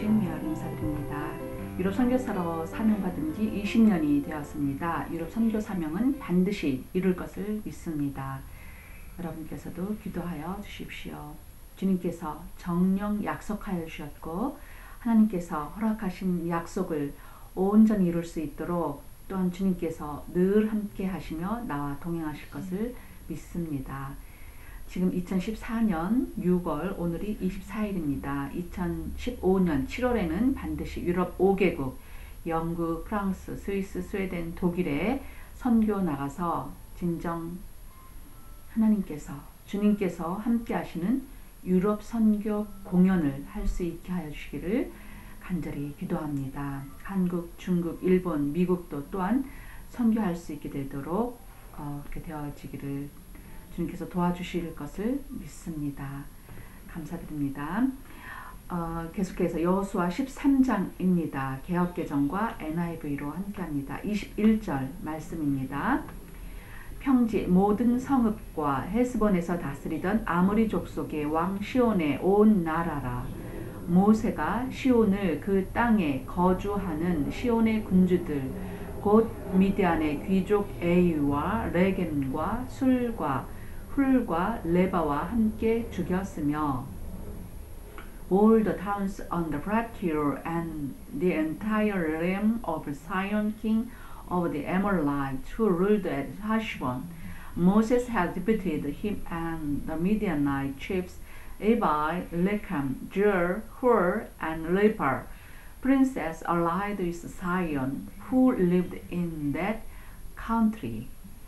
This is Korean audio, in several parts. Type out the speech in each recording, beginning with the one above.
주신 미아를 인사드립니다. 유럽 선교사로 사명받은 지 20년이 되었습니다. 유럽 선교 사명은 반드시 이룰 것을 믿습니다. 여러분께서도 기도하여 주십시오. 주님께서 정령 약속하여 주셨고 하나님께서 허락하신 약속을 온전히 이룰 수 있도록 또한 주님께서 늘 함께 하시며 나와 동행하실 것을 믿습니다. 지금 2014년 6월 오늘이 24일입니다. 2015년 7월에는 반드시 유럽 5개국 영국, 프랑스, 스위스, 스웨덴, 독일에 선교 나가서 진정 하나님께서 주님께서 함께 하시는 유럽 선교 공연을 할 수 있게 하여 주시기를 간절히 기도합니다. 한국, 중국, 일본, 미국도 또한 선교할 수 있게 되도록 그렇게 되어지기를 주님께서 도와주실 것을 믿습니다. 감사드립니다. 계속해서 여호수아 13장입니다. 개역개정과 NIV로 함께합니다. 21절 말씀입니다. 평지 모든 성읍과 헤스본에서 다스리던 아모리 족속의 왕 시온의 온 나라라. 모세가 시온을 그 땅에 거주하는 시온의 군주들 곧 미디안의 귀족 에이와 레겜과 술과 훌과 레바와 함께 죽였으며 all the towns on the frontier and the entire realm of Sihon king of the Amorites who ruled at Heshbon. Moses had defeated him and the Midianite chiefs Evi, Lechem, Jer, Hur, and Lepar, princes allied with Sihon, who lived in that country.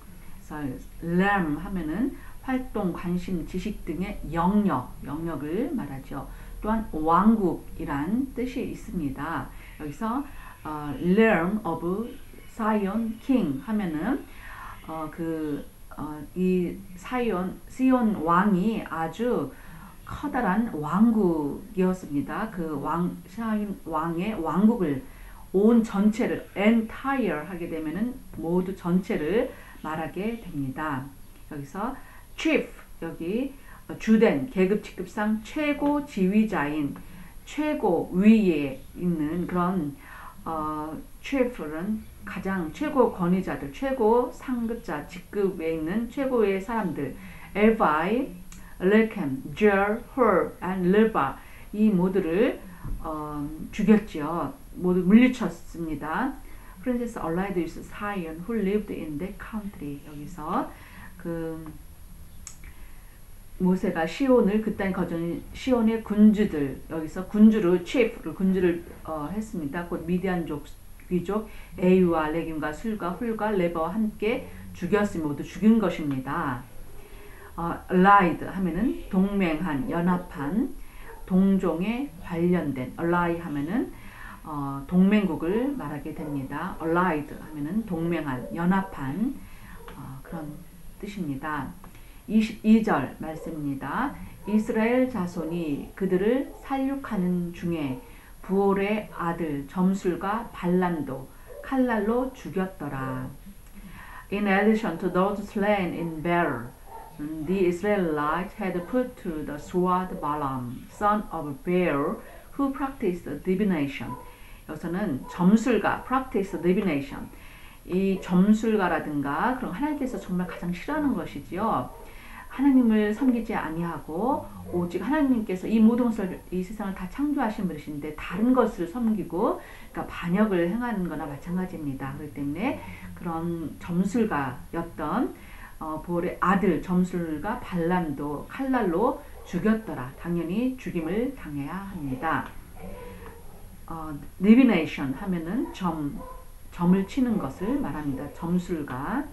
람 하면은 활동, 관심, 지식 등의 영역을 말하죠. 또한 왕국이란 뜻이 있습니다. 여기서 realm of Sihon king 하면은 이 시온 왕이 아주 커다란 왕국이었습니다. 그 시온 왕의 왕국을 온 전체를 entire 하게 되면은 모두 전체를 말하게 됩니다. 여기서 chief 여기 주된 계급 직급상 최고 지휘자인 최고 위에 있는 그런 chief는 가장 최고 권위자들, 최고 상급자 직급에 있는 최고의 사람들, 에바이, 렉햄, 젤, 헐, and 르바 이 모두를 죽였죠. 모두 물리쳤습니다. Princess allied with Sihon who lived in that country. 여기서 모세가 시온을 그 땅에 거주하는 시온의 군주들 여기서 군주를 군주를 했습니다. 곧 미디안 귀족 에이와 레김과 술과 훌과 레바와 함께 죽였으니 모두 죽인 것입니다. allied 하면은 동맹한, 연합한, 동종에 관련된 ally 하면은 동맹국을 말하게 됩니다. allied 하면은 동맹한, 연합한 그런 뜻입니다. 22절 말씀입니다. 이스라엘 자손이 그들을 살육하는 중에 부올의 아들 점술과 발람도 칼날로 죽였더라. In addition to those slain in Beer, the Israelites had put to the sword Balaam, son of Beor, who practiced divination. 여기서는 점술가, practice divination. 이 점술가라든가 그럼 하나님께서 정말 가장 싫어하는 것이지요. 하나님을 섬기지 아니하고 오직 하나님께서 이 모든 것을 이 세상을 다 창조하신 분이신데 다른 것을 섬기고 그러니까 반역을 행하는 거나 마찬가지입니다. 그렇기 때문에 그런 점술가였던 보올의 아들 점술가 발람도 칼날로 죽였더라. 당연히 죽임을 당해야 합니다. divination 하면은 점을 치는 것을 말합니다. 점술가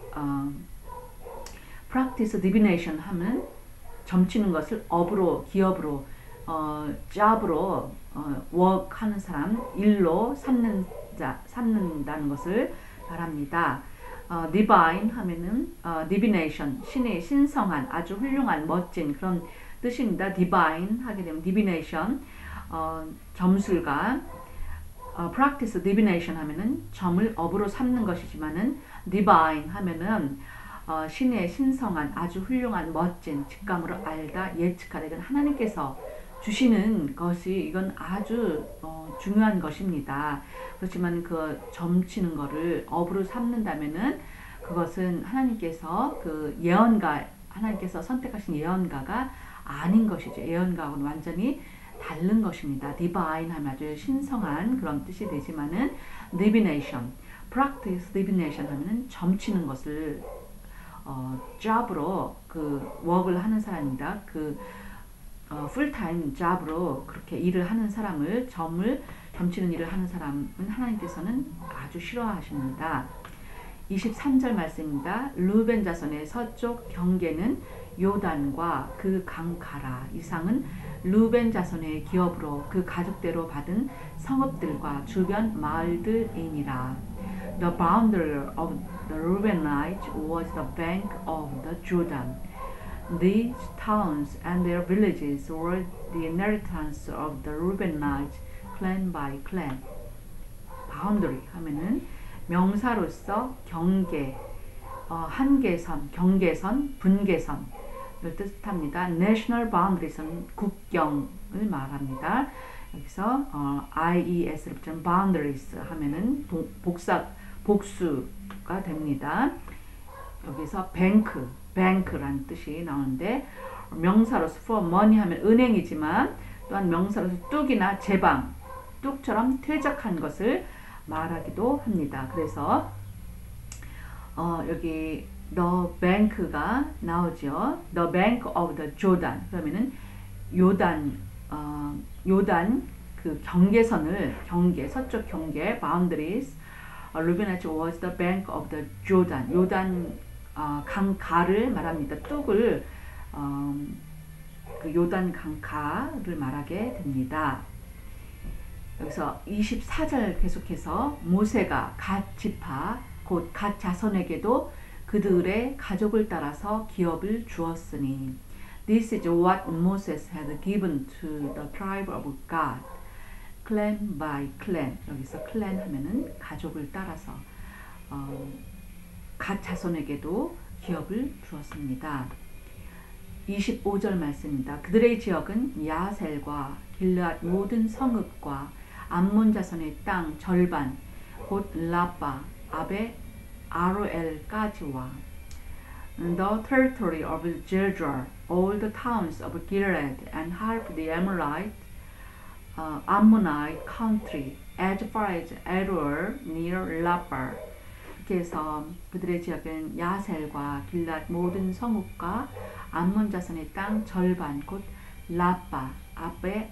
practice divination 하면 점치는 것을 업으로, 기업으로, job으로 work 하는 사람, 일로 삼는다는 것을 말합니다. divine 하면은 divination, 신의 신성한, 아주 훌륭한, 멋진 그런 뜻입니다. divine 하게 되면 divination, 점술가, practice divination 하면은 점을 업으로 삼는 것이지만은 divine 하면은 신의 신성한 아주 훌륭한 멋진 직감으로 알다 예측하다 이건 하나님께서 주시는 것이 이건 아주 중요한 것입니다. 그렇지만 그 점치는 거를 업으로 삼는다면은 그것은 하나님께서 그 예언가, 하나님께서 선택하신 예언가가 아닌 것이죠. 예언가하고는 완전히 다른 것입니다. divine 하면 아주 신성한 그런 뜻이 되지만은 divination, practice divination 하면은 점치는 것을 job으로 그 work을 하는 사람입니다. 그 풀타임 job으로 그렇게 일을 하는 사람을 점치는 일을 하는 사람은 하나님께서는 아주 싫어하십니다. 23절 말씀입니다. 루벤 자손의 서쪽 경계는 요단과 그 강가라. 이상은 루벤 자손의 기업으로 그 가족대로 받은 성읍들과 주변 마을들이니라. The boundary of the Reubenites was the bank of the Jordan. These towns and their villages were the inheritance of the Reubenites, clan by clan. boundary 하면은 명사로서 경계, 한계선, 경계선, 분계선을 뜻합니다. national boundaries는 국경을 말합니다. 여기서 IES를 붙인 boundaries 하면은 복수가 됩니다. 여기서 bank라는 뜻이 나오는데 명사로서 for money 하면 은행이지만 또한 명사로서 뚝이나 제방, 뚝처럼 퇴적한 것을 말하기도 합니다. 그래서 여기 the bank가 나오죠. The bank of the Jordan. 그러면은 요단 그 경계선을 서쪽 경계 boundaries. Reubenites was the bank of the Jordan. 요단 강가를 말합니다. 뚝을 그 요단 강가를 말하게 됩니다. 여기서 24절 계속해서 모세가 갓 지파 곧 갓 자손에게도 그들의 가족을 따라서 기업을 주었으니 This is what Moses had given to the tribe of God. clan by clan. 여기서 clan 하면은 가족을 따라서 갓 자손에게도 기업을 주었습니다. 25절 말씀입니다. 그들의 지역은 야셀과 길앗 모든 성읍과 암몬 자손의 땅 절반 곧 라빠 아베 아로엘까지와 the territory of Jezreel, all the towns of Gilead and half the Ammonite country as far as Aroer near Lappar. 이렇게 해서 그들의 지역은 야셀과 길앗 모든 성읍과 암몬 자손의 땅 절반 곧 라빠 아베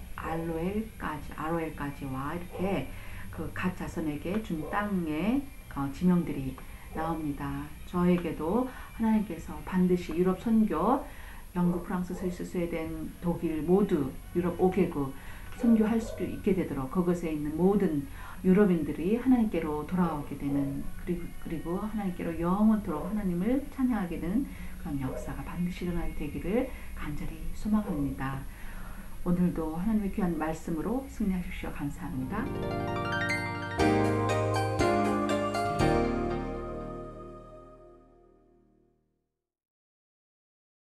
아로엘까지와 이렇게 그 갓 자손에게 준 땅의 지명들이 나옵니다. 저에게도 하나님께서 반드시 유럽 선교, 영국, 프랑스, 스위스, 스웨덴, 독일 모두 유럽 5개국 선교할 수 있게 되도록 그것에 있는 모든 유럽인들이 하나님께로 돌아오게 되는 그리고 하나님께로 영원토록 하나님을 찬양하게 되는 그런 역사가 반드시 일어나게 되기를 간절히 소망합니다. 오늘도 하나님의 귀한 말씀으로 승리하십시오. 감사합니다.